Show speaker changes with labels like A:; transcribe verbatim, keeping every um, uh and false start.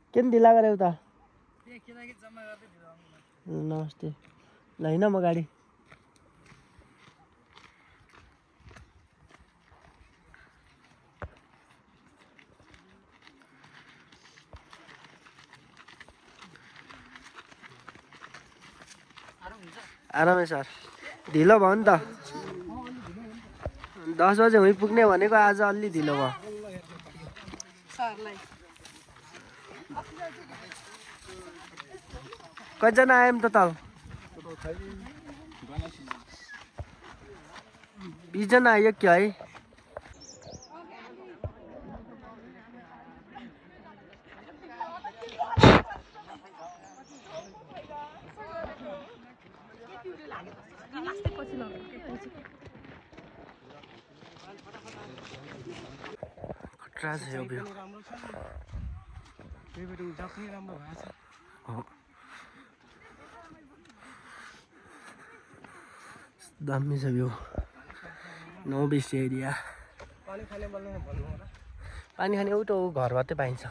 A: किन ढिला गऱ्यौ त? नमस्ते। ल हिँड म गाडी। आरामै सर। ढिलो भयो नि त। दस बजे हुँ पुग्ने भनेको आज अलि ढिलो भयो। कतिजना आयौँ त तल? बिसजना आयो क्या है? खतरा छ यो भ्यू। दामी छ भ्यू। No best area. पानी खाने उठो घरबाटै पाइन्छ।